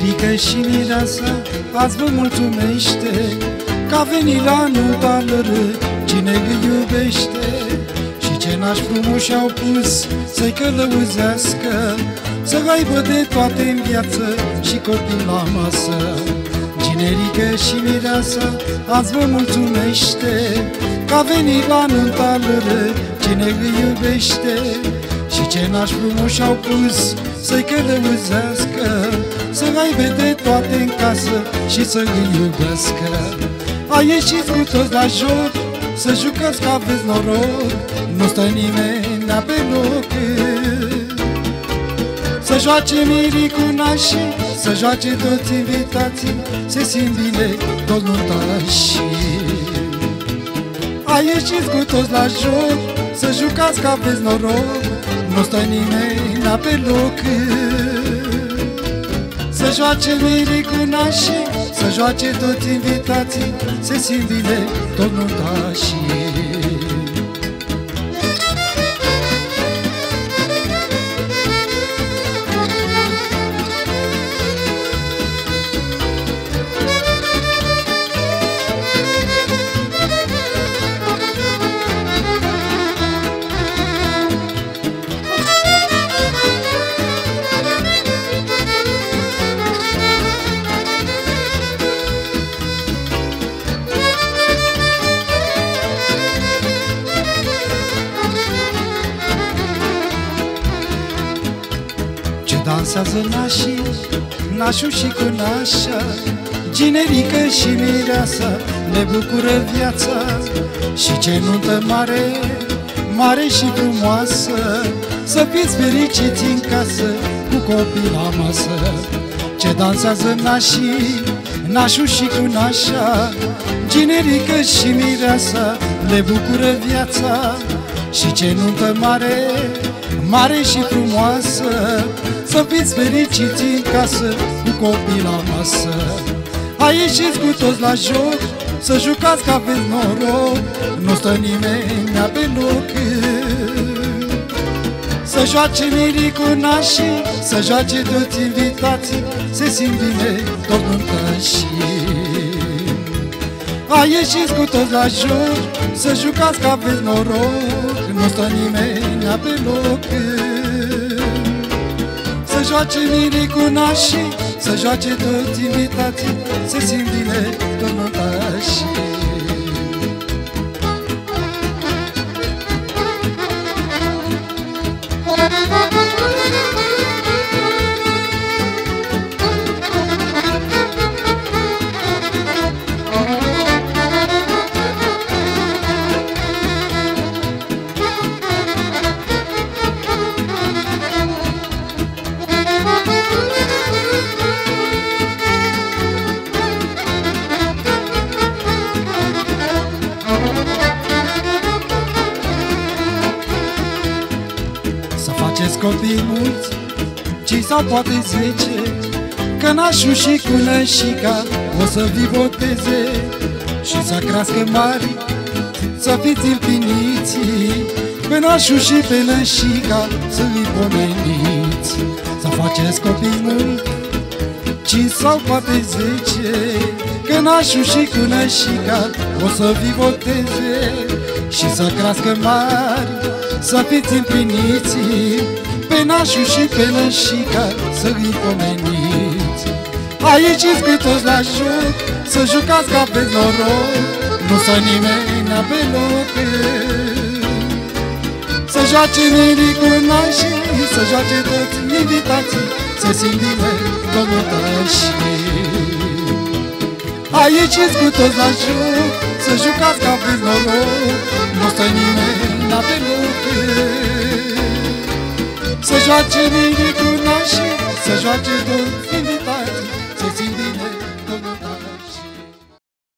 Ginerică și mireasa azi vă mulțumește că a venit la nunta lor cine îi iubește. Și ce nași frumoși au pus să-i călăuzească, să aibă de toate în viață și copii la masă. Ginerică și mireasa azi vă mulțumește că a venit la nunta lor cine îi iubește. Și ce nași frumoși au pus să-i călăuzească, să aibă de toate în casă și să îi iubească. A ieșit cu toți la joc, să jucați că aveți noroc, nu stă nimeni pe loc. Să joace mirii cu nașii, să joace toți invitații, se simt bine toți nuntașii. A ieșit cu toți la joc, să jucați că aveți noroc, nu stă nimeni pe loc. Să joace mirii cu nașii, să joace toți invitații, se simt bine toți nuntașii. Dansează nașii, nașul și cu nașa, Ginerică și mireasa ne bucură viața. Și ce nuntă mare, mare și frumoasă, să fiți fericiți în casă cu copii la masă. Ce dansează nașii, nașul și cu nașa, Ginerică și mireasa ne bucură viața. Și ce nuntă mare, mare și frumoasă, să fiți fericiți în casă cu copii la masă. A ieșit cu toți la joc, să jucați că aveți noroc, nu stă nimeni pe loc. Să joace mirii cu nașii, să joace toți invitații, se simt bine toți nuntașii. A ieșit cu toți la joc, să jucați că aveți noroc, nu stă nimeni pe loc. Să joace mirii cu nașii, să joace toți invitații, se simt bine toți nuntașii. Faceți copii mulți, 5 sau poate 10, că nașul și cu nășica o să vi boteze. Și să crească mari, să fiți împiniți, pe nașul și pe nășica să vi pomeniți. Să faceți copii mulți, 5 sau poate 10, că nașul și cu nășica o să vi boteze. Și să crească mari, să fiți împliniți, pe nașul și pe nășica să-i pomeniți. Aici cu toți la joc, să jucați că aveți noroc, nu să nimeni pe loc. Să joace mirii cu nașii, să joace toți invitații, să simt bine toți nuntașii. Aici cu toți la joc, să jucați că aveți noroc, nu stă nimeni pe loc. Să joace mirii cu nașii, să joace toți invitații,